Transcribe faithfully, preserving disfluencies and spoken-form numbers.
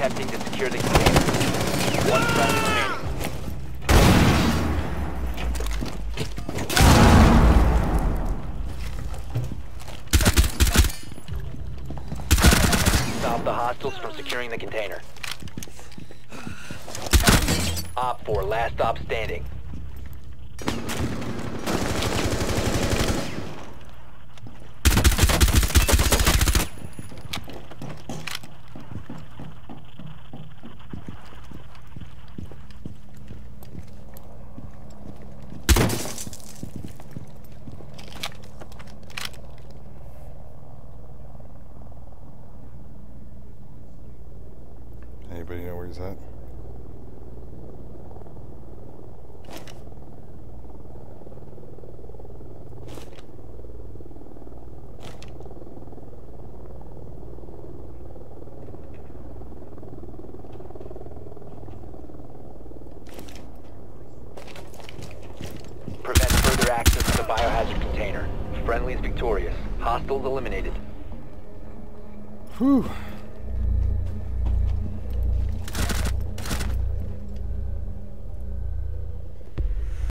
attempting to secure the container. One friendly remaining. Stop the hostiles from securing the container. Op four, last stop standing. Anybody know where he's at? Prevent further access to the biohazard container. Friendly is victorious. Hostiles eliminated. Whew.